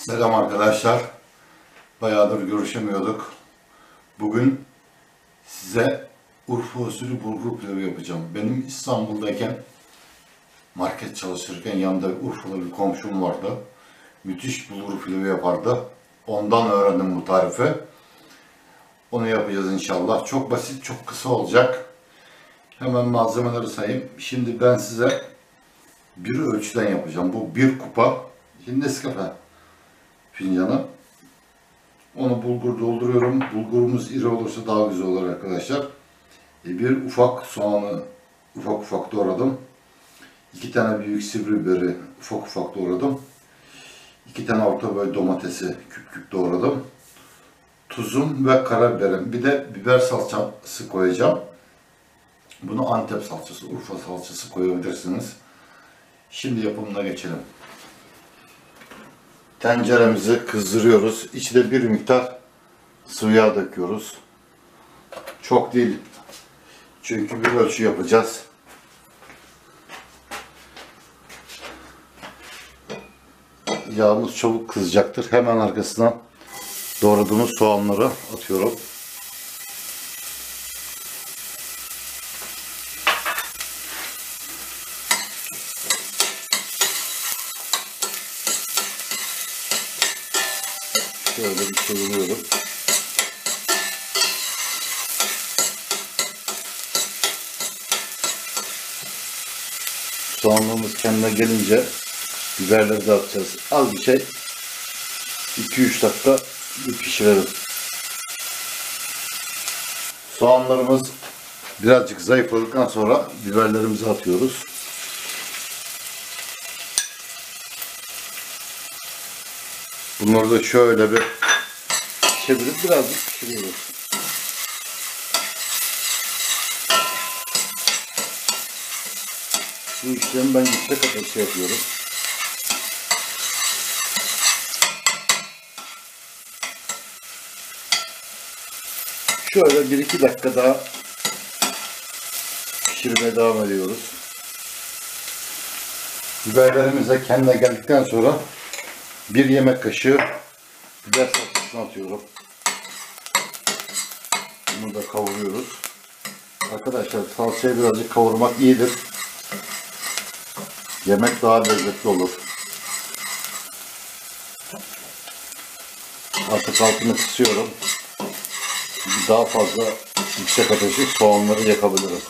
Selam arkadaşlar. Bayağıdır görüşemiyorduk. Bugün size Urfa usulü bulgur pilavı yapacağım. Benim İstanbul'dayken market çalışırken yanında Urfalı bir komşum vardı. Müthiş bulgur pilavı yapardı. Ondan öğrendim bu tarifi. Onu yapacağız inşallah. Çok basit, çok kısa olacak. Hemen malzemeleri sayayım. Şimdi ben size bir ölçüden yapacağım. Bu bir kupa Nescafe fincanı. Onu bulgur dolduruyorum. Bulgurumuz iri olursa daha güzel olur arkadaşlar. Bir ufak soğanı ufak ufak doğradım. 2 tane büyük sivri biberi ufak ufak doğradım. 2 tane orta boy domatesi küp küp doğradım. Tuzum ve karabiberim. Bir de biber salçası koyacağım. Bunu Antep salçası, Urfa salçası koyabilirsiniz. Şimdi yapımına geçelim. Tenceremizi kızdırıyoruz. İçine bir miktar sıvı yağ döküyoruz. Çok değil. Çünkü bir ölçü yapacağız. Yağımız çabuk kızacaktır. Hemen arkasından doğradığımız soğanları atıyorum. Şöyle bir çeviriyorum. Soğanlarımız kendine gelince biberleri de atacağız. Az bir şey. 2-3 dakika bir pişirelim. Soğanlarımız birazcık zayıfladıktan sonra biberlerimizi atıyoruz. Bunları da şöyle bir çevirip birazcık pişiriyoruz. Bu işlemi ben yüksek ateşte yapıyorum. Şöyle 1-2 dakika daha pişirmeye devam ediyoruz. Biberlerimiz de kendine geldikten sonra 1 yemek kaşığı biber salçasını atıyorum. Bunu da kavuruyoruz. Arkadaşlar salçayı birazcık kavurmak iyidir. Yemek daha lezzetli olur. Artık altını kısıyorum. Daha fazla yüksek ateşi soğanları yakabilirim.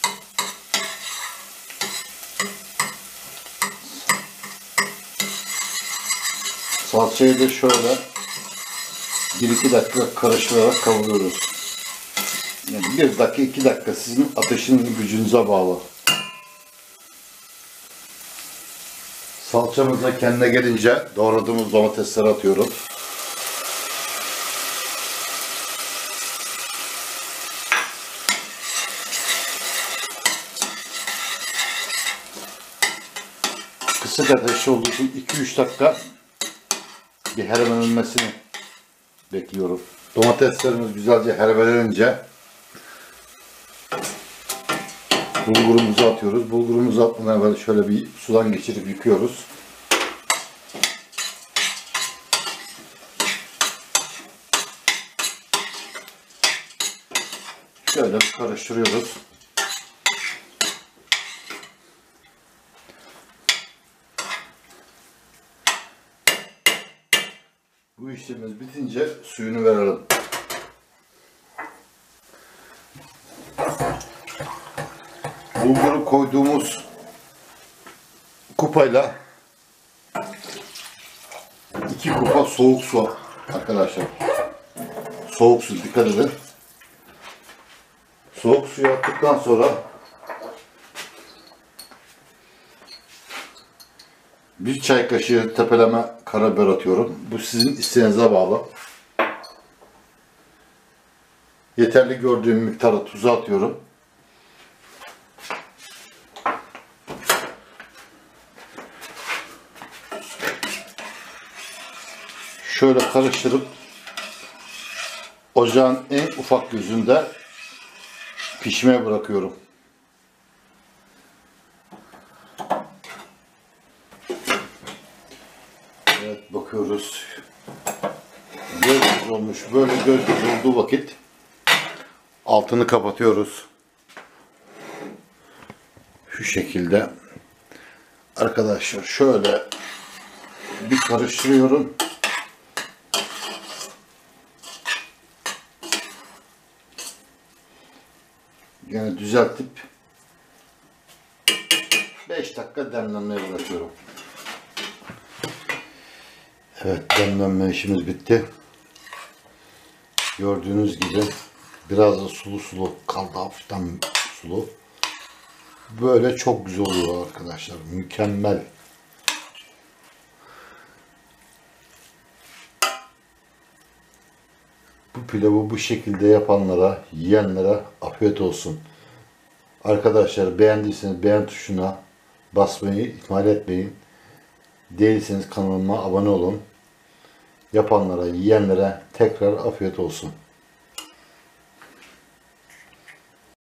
Salçayı da şöyle 1-2 dakika karıştırarak kavuruyoruz. Yani 1 dakika 2 dakika sizin ateşinizin gücünüze bağlı. Salçamız da kendine gelince doğradığımız domatesleri atıyorum. Kısık ateşte olduğu için 2-3 dakika bir hermelenmesini bekliyorum. Domateslerimiz güzelce herbelenince bulgurumuzu atıyoruz. Bulgurumuzu atmadan evvel şöyle bir sudan geçirip yıkıyoruz. Şöyle karıştırıyoruz. Bu işlemimiz bitince suyunu verelim. Bulguru koyduğumuz kupayla 2 kupa soğuk su arkadaşlar. Soğuk su, dikkat edin. Soğuk suyu attıktan sonra 1 çay kaşığı tepeleme karabiber atıyorum. Bu sizin isteğinize bağlı. Yeterli gördüğüm miktarda tuzu atıyorum. Şöyle karıştırıp ocağın en ufak gözünde pişmeye bırakıyorum. Evet, Evet, bakıyoruz. Göz göz olmuş. Böyle göz göz olduğu vakit altını kapatıyoruz. Şu şekilde. Arkadaşlar şöyle bir karıştırıyorum. Yani düzeltip 5 dakika demlenmeye bırakıyorum. Evet, demlenme işimiz bitti. Gördüğünüz gibi biraz da sulu sulu kaldı, hafiften sulu. Böyle çok güzel oluyor arkadaşlar. Mükemmel. Bu pilavı bu şekilde yapanlara, yiyenlere afiyet olsun. Arkadaşlar beğendiyseniz beğen tuşuna basmayı ihmal etmeyin. Değilseniz kanalıma abone olun. Yapanlara, yiyenlere tekrar afiyet olsun.